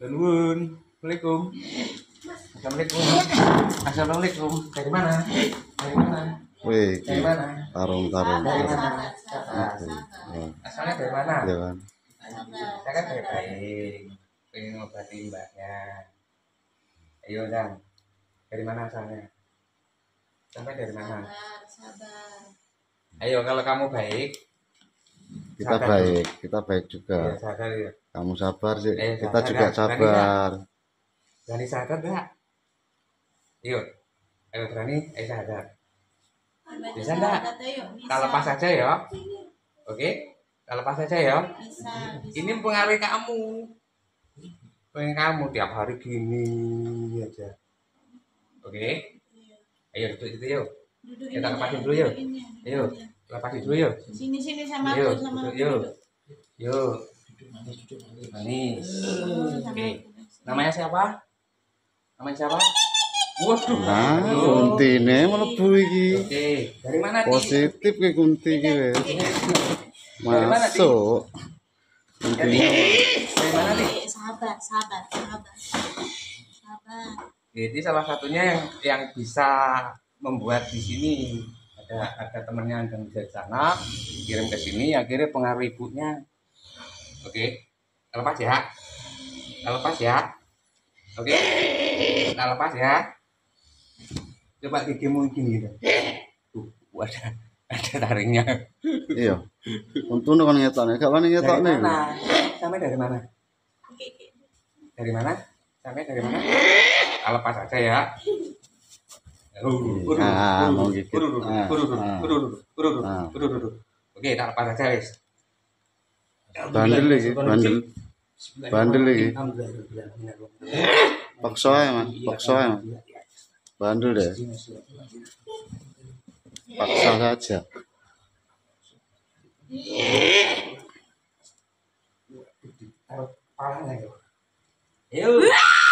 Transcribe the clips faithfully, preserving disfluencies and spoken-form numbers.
Nuwun. Assalamualaikum. Assalamualaikum. Assalamualaikum. Dari mana? Dari mana? Wih, Dari mana? tarung-tarung. Dari mana? Oh, Asalnya dari mana? iya kan? Saya kan dari baik. Pengen ngobati mbaknya. Ayo, Dan. Dari mana asalnya? Sampai dari mana? Sabar, sabar. Ayo, kalau kamu baik, Kita sadar baik, kita baik juga. ya sadar ya. Kamu sabar sih, Eh, kita sadar, juga Kak. sabar. Berani sadar enggak? Yuk. Ayo berani, ayo sadar. Bisa enggak? Kalau pas saja ya. Oke? Kalau pas saja ya. Bisa, bisa. Ini mempengaruhi kamu. Pengen kamu tiap hari gini aja. Oke? Ayo duduk situ yuk. Dudukin Kita aja, lepasin dulu yuk. dudukin ya, dudukin Ayo. ya. Lepasin dulu yuk. Sini sini sama Yuk, aku sama duduk aku. yuk. duduk. Yuk. Manis. Oh, sama Oke. aku. Namanya siapa? Namanya siapa? Waduh. Nah, Aduh. kuntine mlebu iki. Oke. Dari mana Ti? Positif ke kunti iki wis. Dari mana, Ti? Masuk. Dari, Kuntine dari mana Ti? Eh, sabar, sabar, sabar. Sabar. Jadi salah satunya yang yang bisa membuat di sini ada ada temannya yang bisa di sana kirim ke sini akhirnya pengaruh ibunya. Oke, kita lepas ya, kita lepas ya. Oke, kita lepas ya. Coba gigimu gini gitu. Tuh, ada ada taringnya. iya. Untune kon ngetokne, gak wani Dari ngetokne. mana? Sampai dari mana? Oke, oke. Dari mana? Sampai dari mana? Kita lepas aja ya. Ah, mau gigit. Ah, ah. Oke, tak lepas aja wis. Bandel iki, bandel. Bandel iki. Paksa ae, Mas. Paksa ae, Mas. Bandel deh. Paksa saja. Taruh kepalanya yuk. Yuk.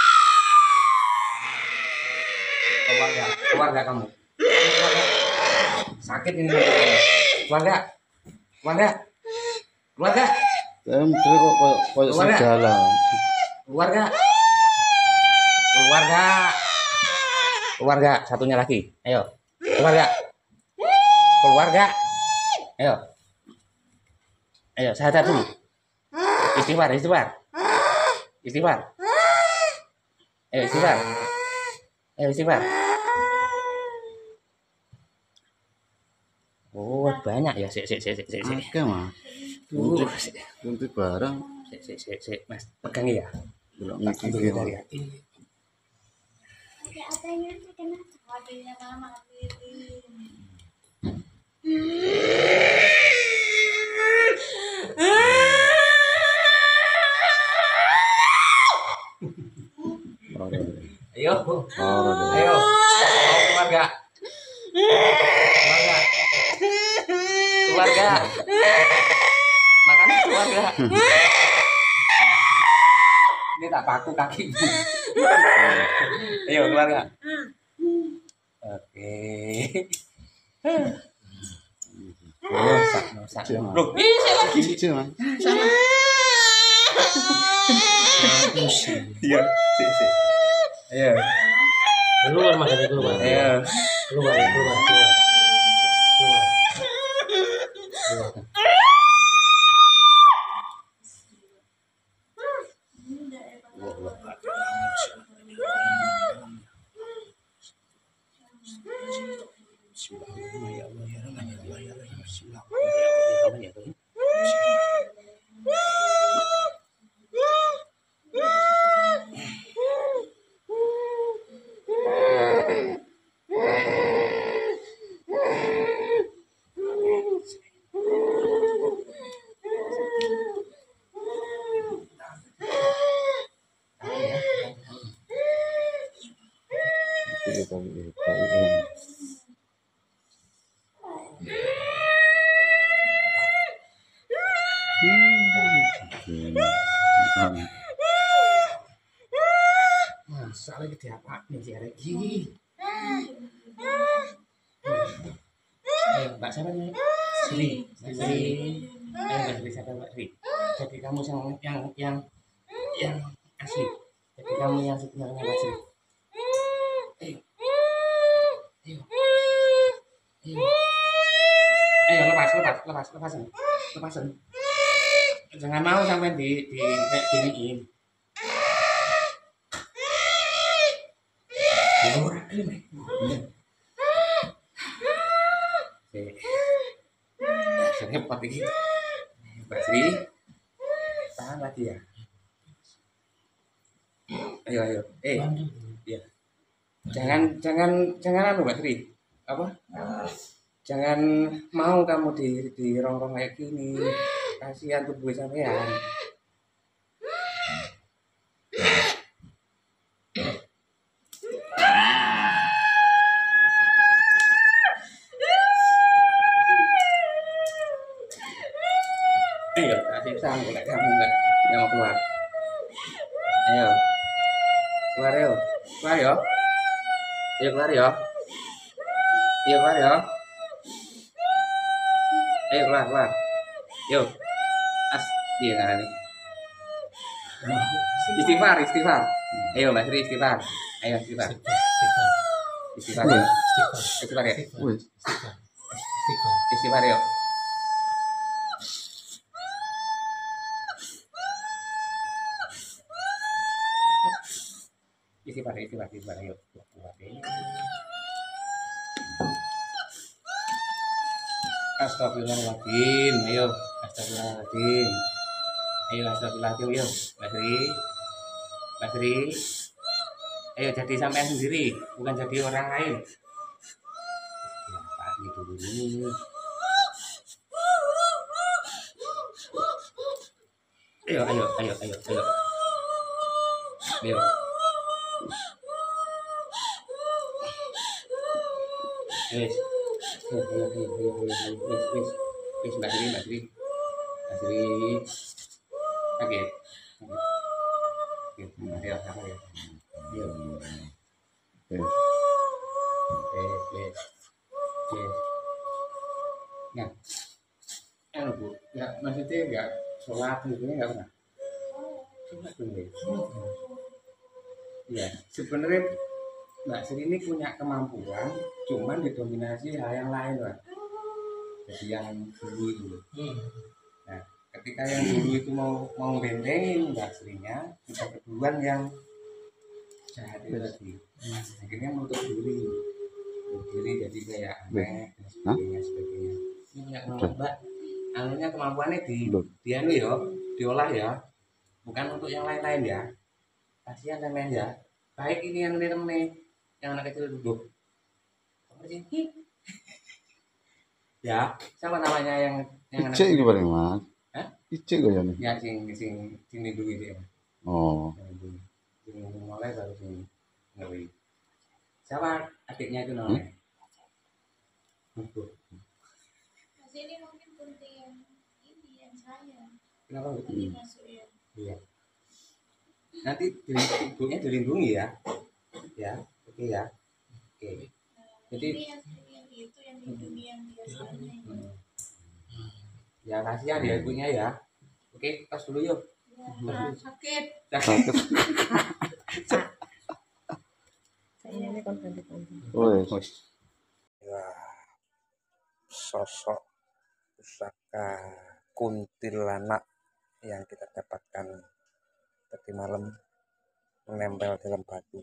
Keluar gak? Keluar gak kamu? Keluar gak? Sakit ini nanti kamu. Keluar gak? Keluar gak? Keluar gak? Saya mesti kok koyo koyo Keluar ya? serigala. Keluar gak? Keluar gak? Keluar gak? Satunya lagi. Ayo. Keluar gak? Keluar gak? Ayo. Ayo, sadar dulu. Istighfar, istighfar. Istighfar. Ayo, istighfar. Ayo, istighfar. Oh, banyak ya. Sik, sik, sik, sik, sik. Oke, Mas. Tuh, sik, Kunti barang sik, sik, sik, sik. Mas, pegangi ya. delok Tak ngiki ambil iki. dari hati. Ada adanya sih kenapa? Adanya mama Riri. Ayo. Ora deh. Ayo. Mau keluar gak? Keluar gak? Keluar gak? Makan keluar gak? Ini tak paku kakimu. Ayo keluar gak? Oke. Oh, sak, sak. Loh, Cici, Mas. iya, sik, sik. Ayo. Keluar makanya keluar. Ayo. Keluar, keluar, keluar. Keluar. Keluar. Iki kita iki. Hmm. Masa lagi diapa nih si Regi? Ayo, Mbak siapa nih? Sri. Mbak Sri. Ayo Mbak Sri, siapa Mbak Sri? Jadi kamu yang yang yang yang Asri, jadi kamu yang sebenarnya Asri. Ayo, ayo, ayo, ayo lepas, lepas, lepas, lepasan, lepasan. Jangan mau sampai di di kayak giniin. Ora gelem. Eh, repot iki. Mbak Sri, tahan lagi ya. Ayo, ayo. Eh, iya. Jangan, jangan, jangan anu Mbak Sri. Apa? Jangan mau kamu di di rongrong kayak gini. Kasihan tubuh sampean. Ayo, kasih sang boleh kamu nggak nggak mau keluar. Ayo, keluar ayo, keluar yo. Ayo keluar yo. Ayo keluar yo. Ayo keluar keluar. Yo, as dia nggak nih. Istighfar istighfar. Ayo Mbak Sri istighfar. Ayo istighfar. Istighfar. Istighfar yo. Istighfar. Istighfar ya. Wis. Istighfar. Istighfar. Istighfar yo. Istighfar istighfar istighfar ayo. Astagfirullahaladzim, ayo, astagfirullahaladzim, ayo, astagfirullahaladzim, ayo, Mbak Sri, Mbak Sri, ayo jadi sampean sendiri, bukan jadi orang lain. Apa itu dulu? Ayo, ayo, ayo, ayo, ayo, ayo. Wes, ayo, ayo, ayo, ayo, ayo, ayo, wes, wes, wes, Mbak Sri, Mbak Sri, Mbak Sri, kaget, kaget, ayo, apa ya, ayo, Wis. wes, wes, wes, nah, anu Bu, nggak, maksudnya nggak sholat gitu nggak pernah, sholat dulu ya, iya, sebenarnya Mbak Sri ini punya kemampuan, cuman didominasi hal yang lain lah. Jadi yang dulu itu. Nah, ketika yang dulu itu mau mau bentengin Mbak Srinya, kita keduluan yang jahat itu tadi. Akhirnya menutup diri, menutup diri jadi kayak aneh dan sebagainya sebagainya. Ini punya kemampuan Mbak. Anunya kemampuannya di dia nih yo, diolah ya, bukan untuk yang lain-lain ya. Kasihan temen ya. Baik ini yang temen nih. Yang anak kecil duduk. Ya, siapa namanya yang yang anak Icek iki kecil? paling Mas. Hah? Icek kok ya nih. Ya sing sing sini dulu dia. Oh. Sing mulai baru sing ngeri. Siapa adiknya itu namanya? Mas ini mungkin penting ini yang saya Kenapa Bu? dimasukin. Iya. Nanti dilindungi, ibunya dilindungi ya. Ya, oke ya. Oke. Jadi Ini yang yang itu yang di dunia yang biasanya. hmm. Ya kasihan ya ibunya ya. Oke, tos dulu yuk. Ya, sakit. Sakit. Saya ini konten Wis. Wah, sosok pusaka kuntilanak yang kita dapatkan tadi malam menempel dalam batu.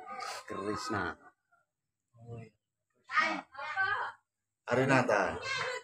Krishna. Arinata.